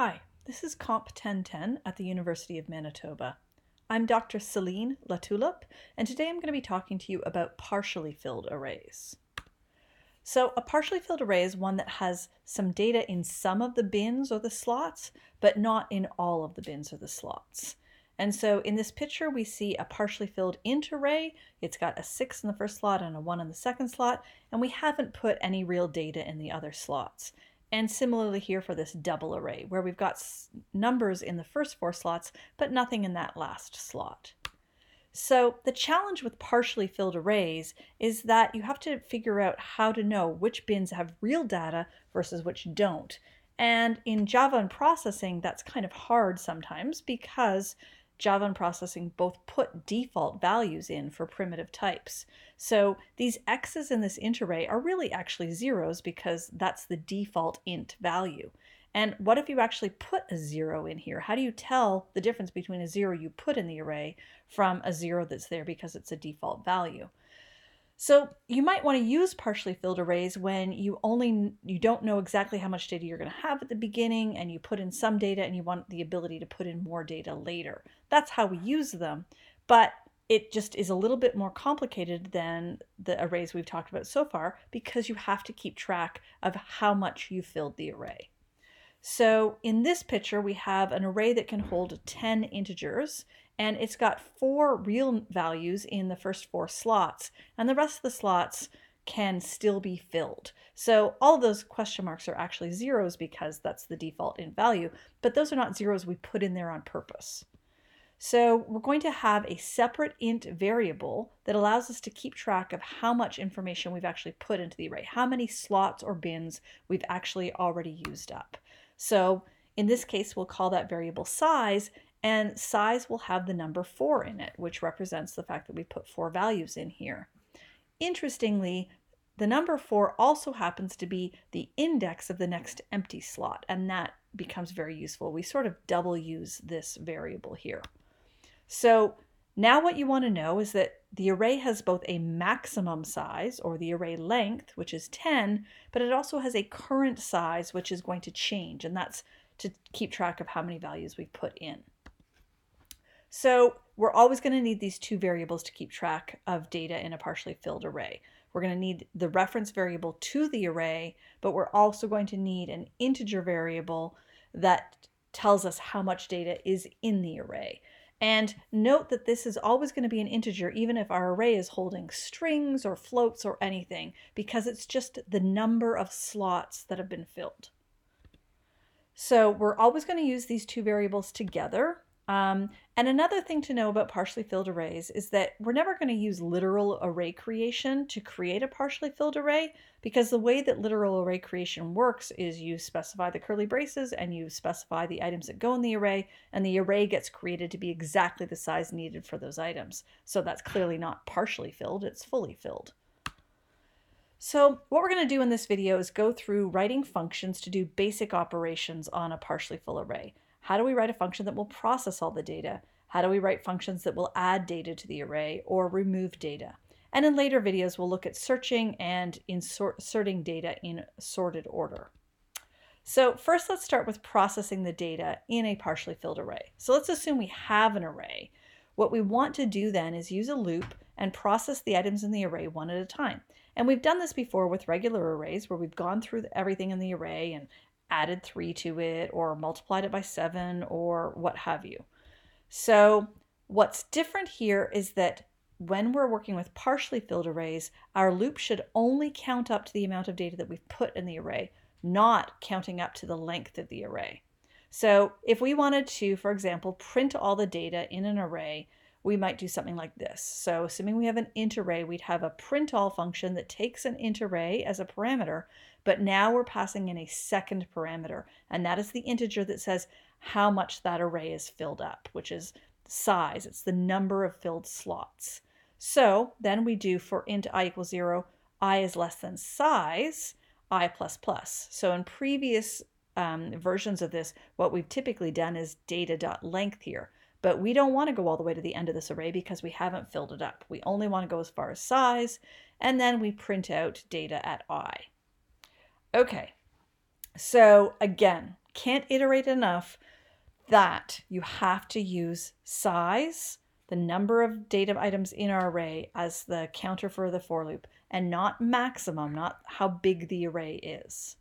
Hi, this is COMP1010 at the University of Manitoba. I'm Dr. Celine Latulip, and today I'm going to be talking to you about partially filled arrays. So a partially filled array is one that has some data in some of the bins or the slots, but not in all of the bins or the slots. And so in this picture, we see a partially filled int array. It's got a 6 in the first slot and a 1 in the second slot, and we haven't put any real data in the other slots. And similarly here for this double array, where we've got numbers in the first 4 slots, but nothing in that last slot. So the challenge with partially filled arrays is that you have to figure out how to know which bins have real data versus which don't. And in Java and processing, that's kind of hard sometimes because Java and processing both put default values in for primitive types. So these x's in this int array are really actually zeros because that's the default int value. And what if you actually put a 0 in here? How do you tell the difference between a 0 you put in the array from a 0 that's there because it's a default value? So you might want to use partially filled arrays when you don't know exactly how much data you're going to have at the beginning, and you put in some data and you want the ability to put in more data later. That's how we use them, but it just is a little bit more complicated than the arrays we've talked about so far because you have to keep track of how much you filled the array. So in this picture, we have an array that can hold 10 integers, and it's got 4 real values in the first 4 slots, and the rest of the slots can still be filled. So all of those question marks are actually zeros because that's the default int value, but those are not zeros we put in there on purpose. So we're going to have a separate int variable that allows us to keep track of how much information we've actually put into the array, how many slots or bins we've actually already used up. So in this case, we'll call that variable size, and size will have the number 4 in it, which represents the fact that we put 4 values in here. Interestingly, the number 4 also happens to be the index of the next empty slot, and that becomes very useful. We sort of double use this variable here. So now what you want to know is that the array has both a maximum size, or the array length, which is 10, but it also has a current size, which is going to change, and that's to keep track of how many values we've put in. So we're always going to need these 2 variables to keep track of data in a partially filled array. We're going to need the reference variable to the array, but we're also going to need an integer variable that tells us how much data is in the array. And note that this is always going to be an integer even if our array is holding strings or floats or anything, because it's just the number of slots that have been filled. So we're always going to use these 2 variables together. And another thing to know about partially filled arrays is that we're never going to use literal array creation to create a partially filled array, because the way that literal array creation works is you specify the curly braces and you specify the items that go in the array, and the array gets created to be exactly the size needed for those items. So that's clearly not partially filled, it's fully filled. So what we're going to do in this video is go through writing functions to do basic operations on a partially full array. How do we write a function that will process all the data? How do we write functions that will add data to the array or remove data? And in later videos, we'll look at searching and inserting data in sorted order. So first, let's start with processing the data in a partially filled array. So let's assume we have an array. What we want to do then is use a loop and process the items in the array one at a time. And we've done this before with regular arrays where we've gone through everything in the array and added 3 to it or multiplied it by 7 or what have you. So what's different here is that when we're working with partially filled arrays, our loop should only count up to the amount of data that we've put in the array, not counting up to the length of the array. So if we wanted to, for example, print all the data in an array, we might do something like this. So assuming we have an int array, we'd have a print all function that takes an int array as a parameter, but now we're passing in a second parameter, and that is the integer that says how much that array is filled up, which is size. It's the number of filled slots. So then we do for int I equals 0, I is less than size, I plus plus. So in previous versions of this, what we've typically done is data.length here. But we don't want to go all the way to the end of this array because we haven't filled it up. We only want to go as far as size, and then we print out data at I. Okay, so again, can't iterate enough that you have to use size, the number of data items in our array, as the counter for the for loop, and not maximum, not how big the array is.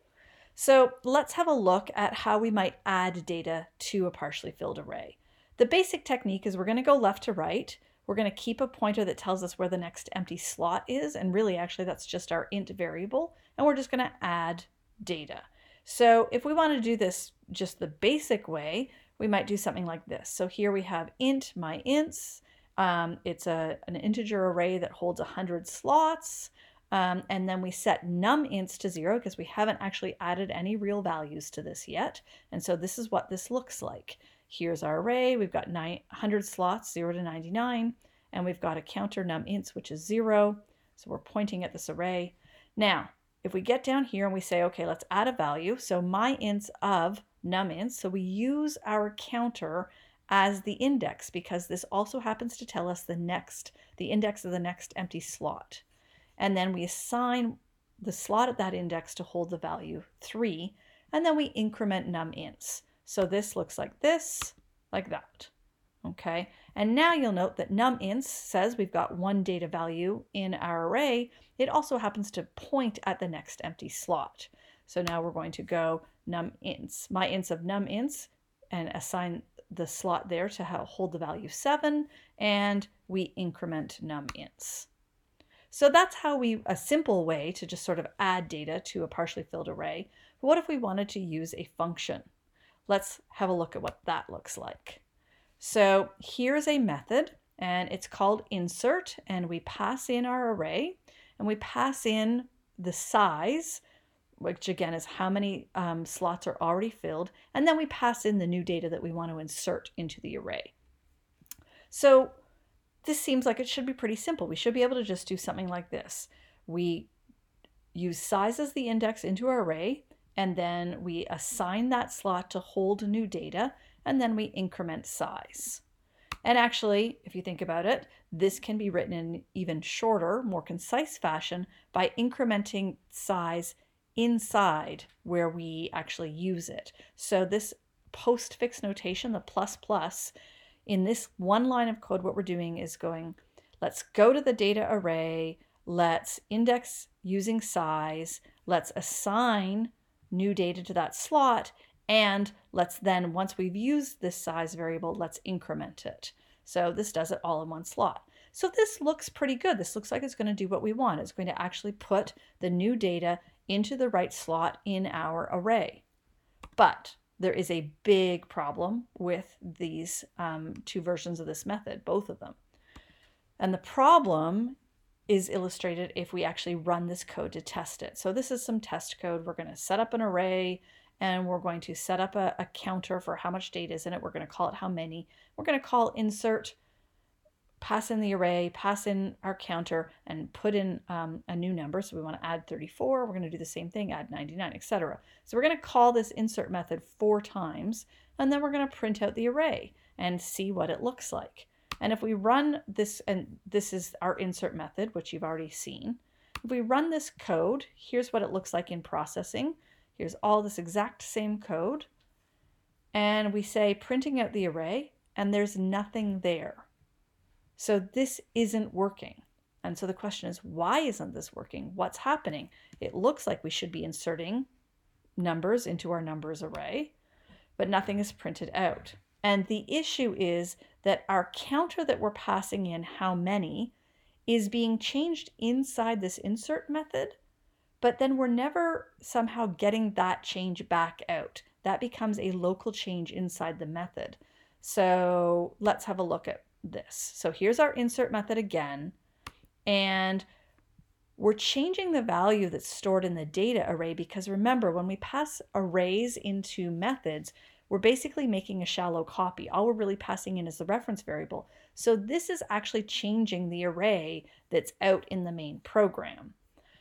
So let's have a look at how we might add data to a partially filled array. The basic technique is we're going to go left to right. We're going to keep a pointer that tells us where the next empty slot is, and really actually that's just our int variable, and we're just going to add data. So if we want to do this just the basic way, we might do something like this. So here we have int my ints. It's an integer array that holds 100 slots. And then we set num ints to 0 because we haven't actually added any real values to this yet. And so this is what this looks like. Here's our array. We've got 100 slots, 0 to 99. And we've got a counter num ints, which is 0. So we're pointing at this array. Now, if we get down here and we say, okay, let's add a value. So my ints of num ints. So we use our counter as the index because this also happens to tell us the index of the next empty slot. And then we assign the slot at that index to hold the value 3, and then we increment num ints. So this looks like this, like that. Okay, and now you'll note that num ints says we've got one data value in our array. It also happens to point at the next empty slot. So now we're going to go num ints, my ints of num ints, and assign the slot there to hold the value 7, and we increment num ints. So that's how a simple way to just sort of add data to a partially filled array. But what if we wanted to use a function? Let's have a look at what that looks like. So here's a method, and it's called insert, and we pass in our array, and we pass in the size, which again is how many slots are already filled, and then we pass in the new data that we want to insert into the array. So this seems like it should be pretty simple. We should be able to just do something like this. We use size as the index into our array, and then we assign that slot to hold new data, and then we increment size. And actually, if you think about it, this can be written in even shorter, more concise fashion by incrementing size inside where we actually use it. So this postfix notation, the plus plus, in this one line of code, what we're doing is going, let's go to the data array, let's index using size, let's assign new data to that slot, and let's then, once we've used this size variable, let's increment it. So this does it all in one slot. So this looks pretty good. This looks like it's going to do what we want. It's going to actually put the new data into the right slot in our array. But there is a big problem with these two versions of this method, both of them. And the problem is illustrated if we actually run this code to test it. So this is some test code. We're going to set up an array, and we're going to set up a counter for how much data is in it. We're going to call it how many. We're going to call insert, pass in the array, pass in our counter, and put in a new number. So we want to add 34. We're going to do the same thing, add 99, etc. So we're going to call this insert method 4 times, and then we're going to print out the array and see what it looks like. And if we run this, and this is our insert method, which you've already seen. If we run this code, here's what it looks like in processing. Here's all this exact same code. And we say printing out the array, and there's nothing there. So this isn't working. And so the question is, why isn't this working? What's happening? It looks like we should be inserting numbers into our numbers array, but nothing is printed out. And the issue is that our counter that we're passing in, how many, is being changed inside this insert method, but then we're never somehow getting that change back out. That becomes a local change inside the method. So let's have a look at this. So here's our insert method again, and we're changing the value that's stored in the data array because remember, when we pass arrays into methods, we're basically making a shallow copy. All we're really passing in is the reference variable. So this is actually changing the array that's out in the main program.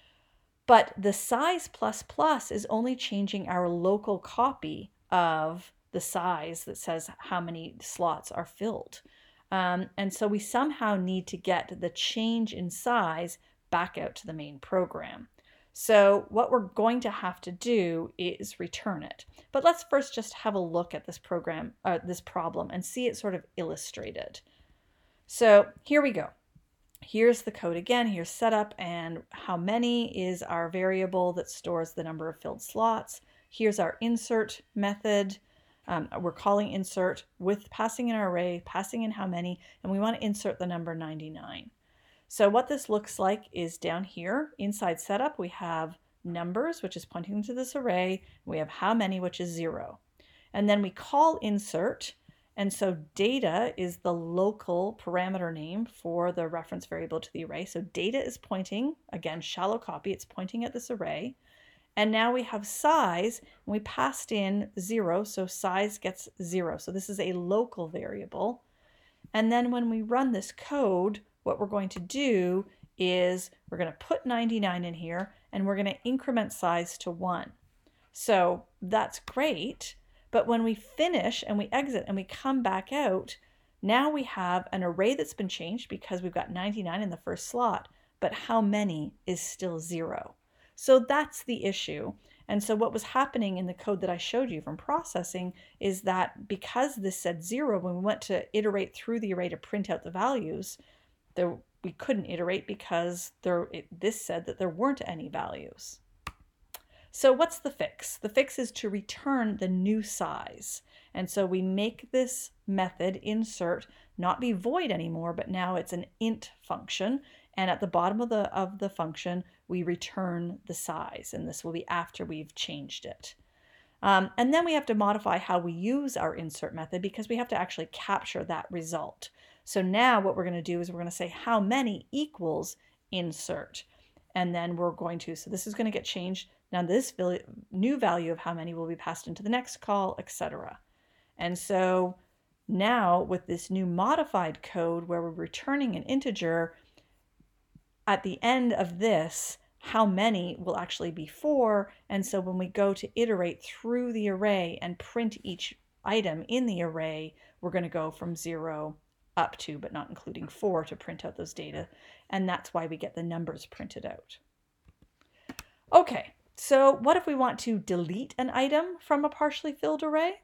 But the size plus plus is only changing our local copy of the size that says how many slots are filled. And so we somehow need to get the change in size back out to the main program. So what we're going to have to do is return it. But let's first just have a look at this problem and see it sort of illustrated. So here we go. Here's the code again. Here's setup, and how many is our variable that stores the number of filled slots. Here's our insert method. We're calling insert with passing in our array, passing in how many, and we want to insert the number 99. So what this looks like is down here inside setup, we have numbers, which is pointing to this array. We have how many, which is 0. And then we call insert. And so data is the local parameter name for the reference variable to the array. So data is pointing, again, shallow copy, it's pointing at this array. And now we have size, and we passed in 0, so size gets 0. So this is a local variable. And then when we run this code, what we're going to do is we're going to put 99 in here, and we're going to increment size to 1. So that's great. But when we finish and we exit and we come back out, now we have an array that's been changed because we've got 99 in the first slot, but how many is still 0. So that's the issue. And so what was happening in the code that I showed you from processing is that because this said 0, when we went to iterate through the array to print out the values, we couldn't iterate because this said that there weren't any values. So what's the fix? The fix is to return the new size. And so we make this method insert not be void anymore, but now it's an int function. And at the bottom of the function, we return the size. And this will be after we've changed it. And then we have to modify how we use our insert method because we have to actually capture that result. So now what we're going to do is we're going to say how many equals insert. And then we're going to, so this is going to get changed. Now this new value of how many will be passed into the next call, etc. And so now with this new modified code where we're returning an integer, at the end of this, how many will actually be 4. And so when we go to iterate through the array and print each item in the array, we're going to go from 0 up to, but not including 4 to print out those data. And that's why we get the numbers printed out. Okay, so what if we want to delete an item from a partially filled array?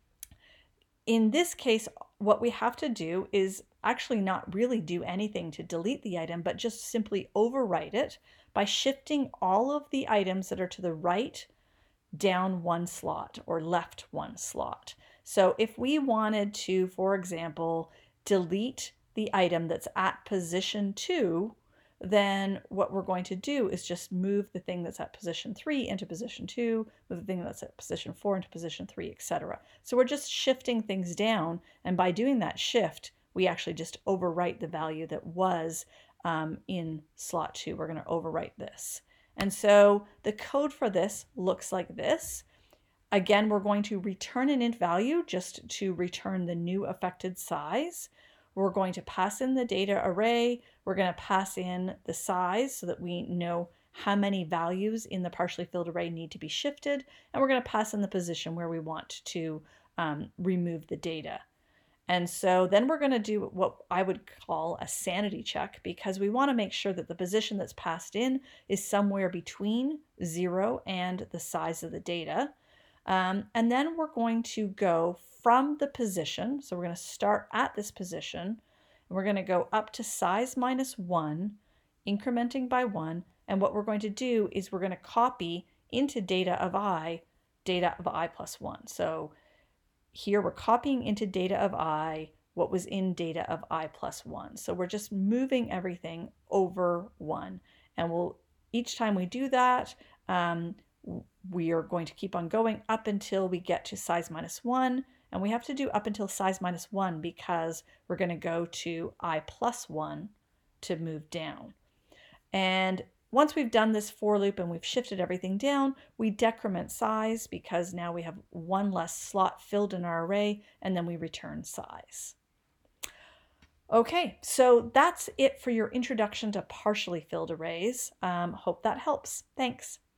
In this case, what we have to do is actually not really do anything to delete the item, but just simply overwrite it by shifting all of the items that are to the right down 1 slot or left 1 slot. So if we wanted to, for example, delete the item that's at position 2, then what we're going to do is just move the thing that's at position 3 into position 2, move the thing that's at position 4 into position 3, etc. So we're just shifting things down, and by doing that shift, we actually just overwrite the value that was in slot 2. We're going to overwrite this. And so the code for this looks like this. Again, we're going to return an int value just to return the new affected size. We're going to pass in the data array. We're going to pass in the size so that we know how many values in the partially filled array need to be shifted. And we're going to pass in the position where we want to remove the data. And so then we're going to do what I would call a sanity check, because we want to make sure that the position that's passed in is somewhere between 0 and the size of the data. And then we're going to go from the position. So we're going to start at this position, and we're going to go up to size minus 1, incrementing by 1. And what we're going to do is we're going to copy into data of I plus 1. So here we're copying into data of I what was in data of I plus 1. So we're just moving everything over 1. And each time we do that, we are going to keep on going up until we get to size minus 1. And we have to do up until size minus 1 because we're going to go to I plus 1 to move down. And once we've done this for loop and we've shifted everything down, we decrement size because now we have 1 less slot filled in our array, and then we return size. Okay, so that's it for your introduction to partially filled arrays. Hope that helps. Thanks.